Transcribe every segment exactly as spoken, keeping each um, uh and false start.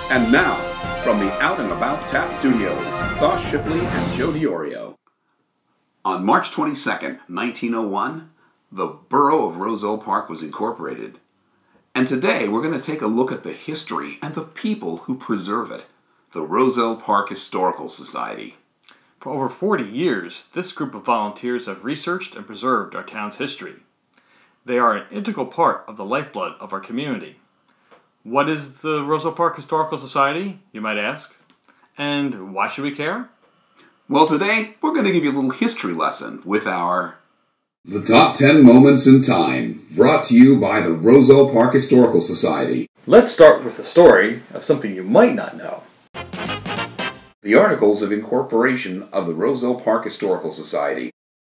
And now, from the Out and About Tap Studios, Thos Shipley and Joe DiOrio. On March twenty-second, nineteen oh one, the Borough of Roselle Park was incorporated. And today we're going to take a look at the history and the people who preserve it, the Roselle Park Historical Society. For over forty years, this group of volunteers have researched and preserved our town's history. They are an integral part of the lifeblood of our community. What is the Roselle Park Historical Society, you might ask? And why should we care? Well, today we're going to give you a little history lesson with our The Top ten Moments in Time, brought to you by the Roselle Park Historical Society. Let's start with a story of something you might not know. The Articles of Incorporation of the Roselle Park Historical Society.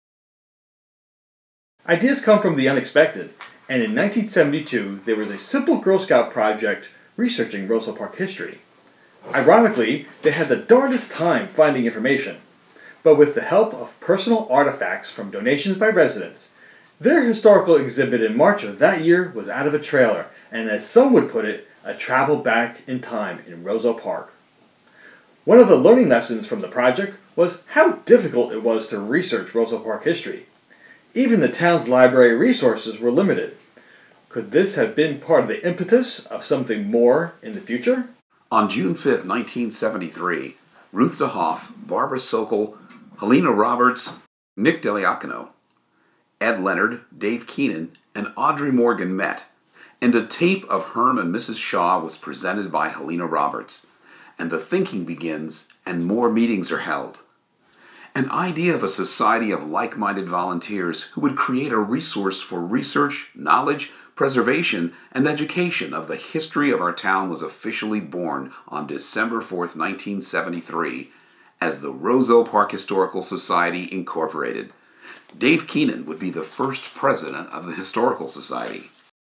Ideas come from the unexpected, and in nineteen seventy-two there was a simple Girl Scout project researching Roselle Park history. Ironically, they had the darndest time finding information, but with the help of personal artifacts from donations by residents, their historical exhibit in March of that year was out of a trailer, and as some would put it, a travel back in time in Roselle Park. One of the learning lessons from the project was how difficult it was to research Roselle Park history. Even the town's library resources were limited. Could this have been part of the impetus of something more in the future? On June fifth, nineteen seventy-three, Ruth DeHoff, Barbara Sokol, Helena Roberts, Nick Deliacano, Ed Leonard, Dave Keenan, and Audrey Morgan met, and a tape of Herm and Missus Shaw was presented by Helena Roberts, and the thinking begins and more meetings are held. An idea of a society of like-minded volunteers who would create a resource for research, knowledge, preservation, and education of the history of our town was officially born on December fourth, nineteen seventy-three, as the Roselle Park Historical Society Incorporated. Dave Keenan would be the first president of the Historical Society.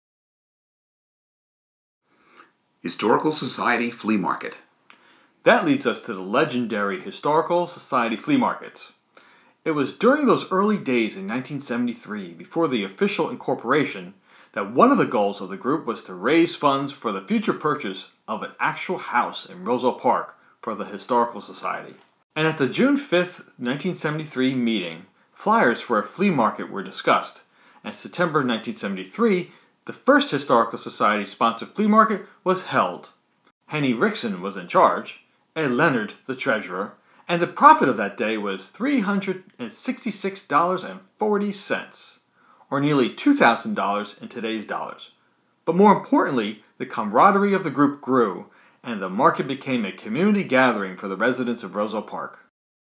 Historical Society Flea Market. That leads us to the legendary Historical Society flea markets. It was during those early days in nineteen seventy-three, before the official incorporation, that one of the goals of the group was to raise funds for the future purchase of an actual house in Roselle Park for the Historical Society. And at the June fifth, nineteen seventy-three meeting, flyers for a flea market were discussed, and September nineteen seventy-three, the first Historical Society-sponsored flea market was held. Henny Rickson was in charge, Ed Leonard the treasurer, and the profit of that day was three hundred sixty-six dollars and forty cents, or nearly two thousand dollars in today's dollars. But more importantly, the camaraderie of the group grew, and the market became a community gathering for the residents of Roselle Park.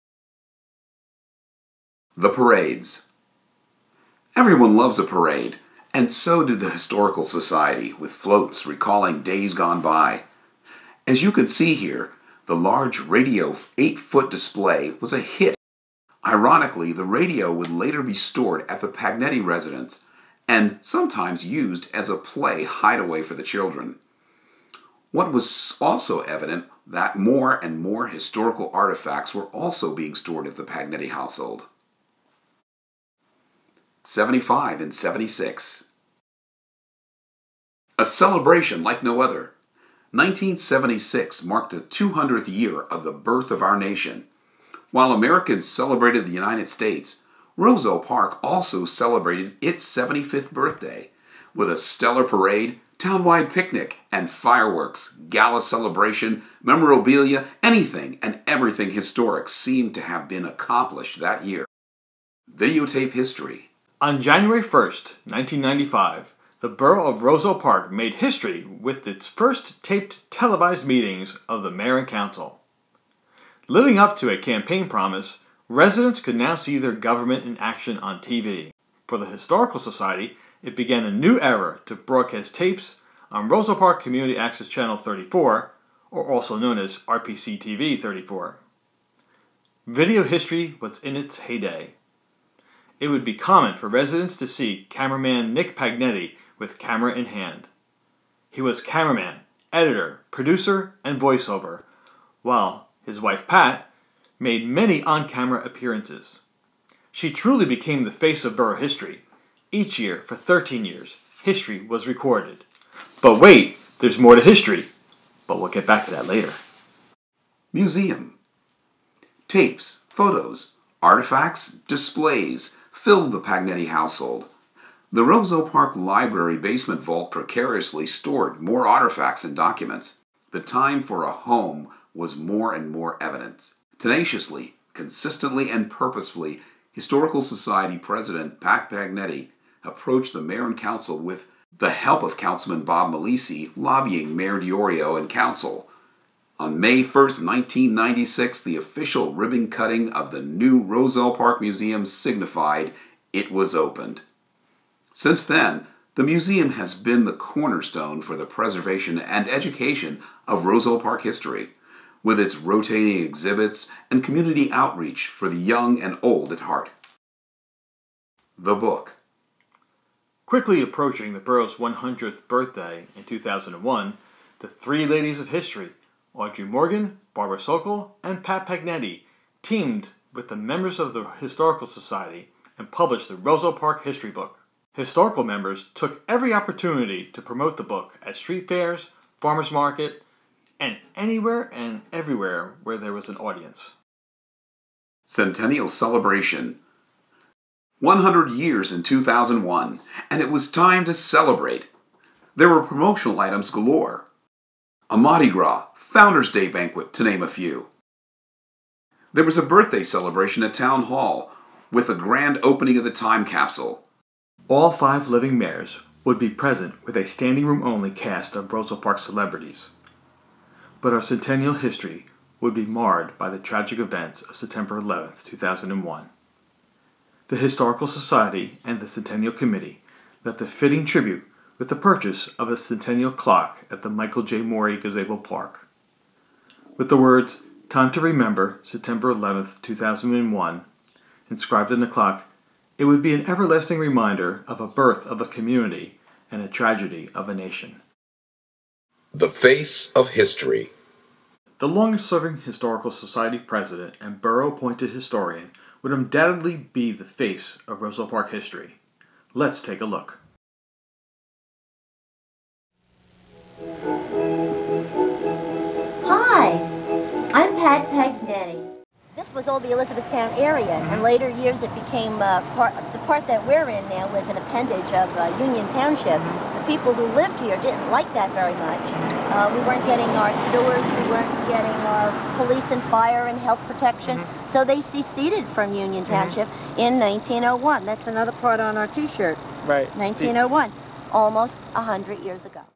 The parades. Everyone loves a parade, and so did the Historical Society, with floats recalling days gone by. As you can see here, the large radio eight-foot display was a hit. Ironically, the radio would later be stored at the Pagnetti residence and sometimes used as a play hideaway for the children. What was also evident that more and more historical artifacts were also being stored at the Pagnetti household. seventy-five and seventy-six. A celebration like no other. nineteen seventy-six marked the two hundredth year of the birth of our nation. While Americans celebrated the United States, Roselle Park also celebrated its seventy-fifth birthday with a stellar parade, townwide picnic, and fireworks, gala celebration, memorabilia, anything and everything historic seemed to have been accomplished that year. Videotape history. On January first, nineteen ninety-five, the Borough of Roselle Park made history with its first taped televised meetings of the Mayor and Council. Living up to a campaign promise, residents could now see their government in action on T V. For the Historical Society, it began a new era to broadcast tapes on Roselle Park Community Access Channel thirty-four, or also known as R P C T V thirty-four. Video history was in its heyday. It would be common for residents to see cameraman Nick Pagnetti with camera in hand. He was cameraman, editor, producer, and voiceover, while his wife Pat made many on-camera appearances. She truly became the face of borough history. Each year, for thirteen years, history was recorded. But wait, there's more to history. but we'll get back to that later. Museum. Tapes, photos, artifacts, displays filled the Pagnetti household. The Roselle Park Library basement vault precariously stored more artifacts and documents. The time for a home was more and more evident. Tenaciously, consistently, and purposefully, Historical Society President Pat Pagnetti approached the mayor and council with the help of Councilman Bob Malisi lobbying Mayor Diorio and council. On May first, nineteen ninety-six, the official ribbon cutting of the new Roselle Park Museum signified it was opened. Since then, the museum has been the cornerstone for the preservation and education of Roselle Park history, with its rotating exhibits and community outreach for the young and old at heart. The book. Quickly approaching the borough's one hundredth birthday in two thousand one, the three ladies of history, Audrey Morgan, Barbara Sokol, and Pat Pagnetti, teamed with the members of the Historical Society and published the Roselle Park History Book. Historical members took every opportunity to promote the book at street fairs, farmers market, and anywhere and everywhere where there was an audience. Centennial Celebration. one hundred years in two thousand one, and it was time to celebrate. There were promotional items galore. A Mardi Gras, Founders Day banquet, to name a few. There was a birthday celebration at Town Hall, with a grand opening of the time capsule. All five living mayors would be present with a standing room only cast of Roselle Park celebrities. But our centennial history would be marred by the tragic events of September eleventh, two thousand one. The Historical Society and the Centennial Committee left a fitting tribute with the purchase of a centennial clock at the Michael J. Morey Gazebo Park. With the words, "Time to Remember, September eleventh, two thousand one, inscribed in the clock, it would be an everlasting reminder of a birth of a community and a tragedy of a nation." The Face of History. The longest-serving Historical Society president and borough-appointed historian would undoubtedly be the face of Roselle Park history. Let's take a look. Hi, I'm Pat Pagnetti. This was all the Elizabethtown area. In later years it became uh, part, the part that we're in now was an appendage of uh, Union Township. The people who lived here didn't like that very much. Uh, we weren't getting our sewers, we weren't getting our police and fire and health protection, mm-hmm. so they seceded from Union Township mm-hmm. in nineteen oh one. That's another part on our t-shirt. Right. nineteen oh one, almost a hundred years ago.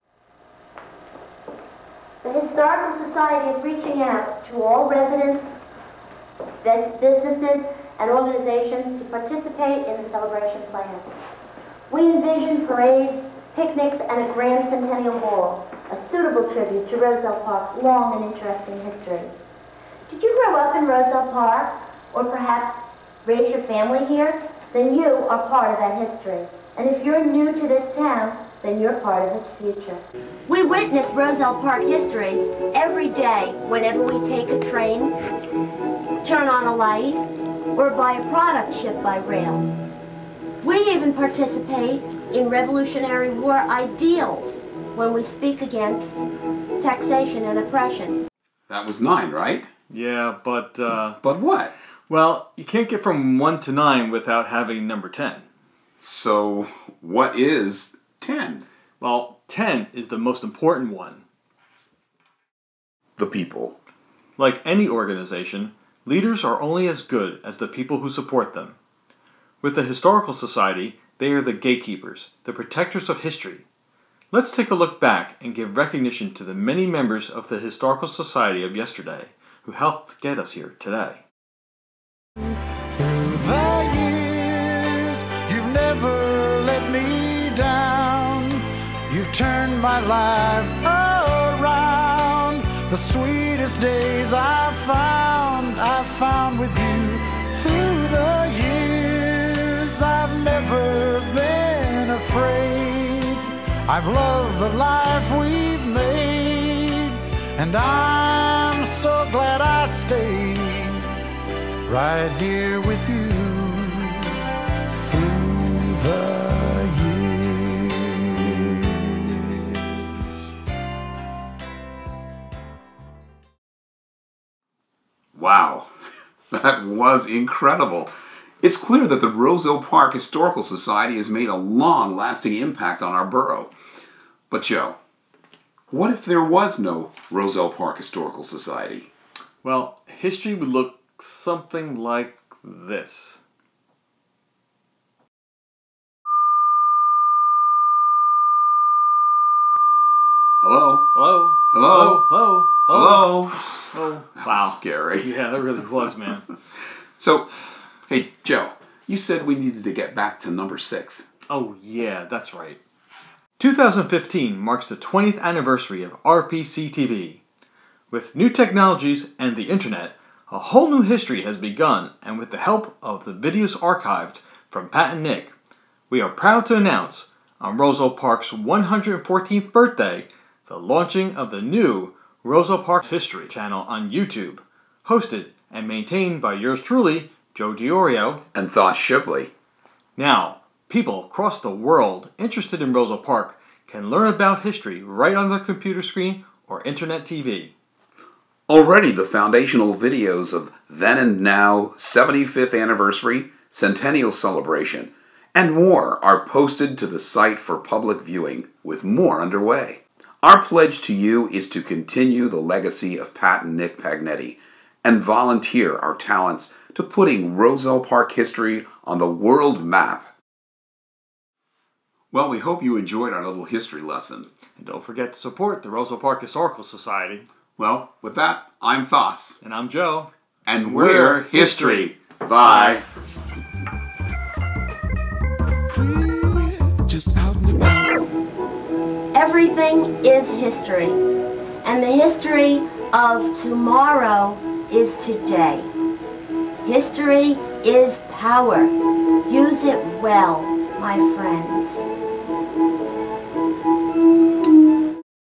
The Historical Society is reaching out to all residents, businesses, and organizations to participate in the celebration plan. We envision parades, picnics, and a grand centennial ball, a suitable tribute to Roselle Park's long and interesting history. Did you grow up in Roselle Park, or perhaps raise your family here? Then you are part of that history. And if you're new to this town, then you're part of its future. We witness Roselle Park history every day whenever we take a train, turn on a light, or buy a product shipped by rail. We even participate in Revolutionary War ideals when we speak against taxation and oppression. That was nine, right? Yeah, but, uh... But what? Well, you can't get from one to nine without having number ten. So, what is ten? Well, ten is the most important one. The people. Like any organization, leaders are only as good as the people who support them. With the Historical Society, they are the gatekeepers, the protectors of history. Let's take a look back and give recognition to the many members of the Historical Society of yesterday who helped get us here today. Through the years, you've never let me down. You've turned my life around. The sweetest days I found, I found with you. Through the years, I've never been afraid. I've loved the life we've made, and I'm so glad I stayed right here with you through the years. Wow, that was incredible. It's clear that the Roselle Park Historical Society has made a long-lasting impact on our borough. But Joe, what if there was no Roselle Park Historical Society? Well, history would look something like this. Hello? Hello? Hello? Hello? Hello? Oh, That wow. was scary. Yeah, that really was, man. So, hey, Joe, you said we needed to get back to number six. Oh, yeah, that's right. two thousand fifteen marks the twentieth anniversary of R P C T V. With new technologies and the internet, a whole new history has begun, and with the help of the videos archived from Pat and Nick, we are proud to announce, on Roselle Park's one hundred fourteenth birthday, the launching of the new Roselle Park History Channel on YouTube, hosted and maintained by yours truly, Joe Diorio, And Thos Shipley. Now, people across the world interested in Roselle Park can learn about history right on their computer screen or internet T V. Already the foundational videos of Then and Now, seventy-fifth Anniversary, Centennial Celebration, and more are posted to the site for public viewing, with more underway. Our pledge to you is to continue the legacy of Pat and Nick Pagnetti and volunteer our talents to putting Roselle Park history on the world map. Well, we hope you enjoyed our little history lesson. And don't forget to support the Roselle Park Historical Society. Well, with that, I'm Thos. And I'm Joe. And we're history. Bye. Just out and about. Everything is history, and the history of tomorrow is today. History is power. Use it well, my friends.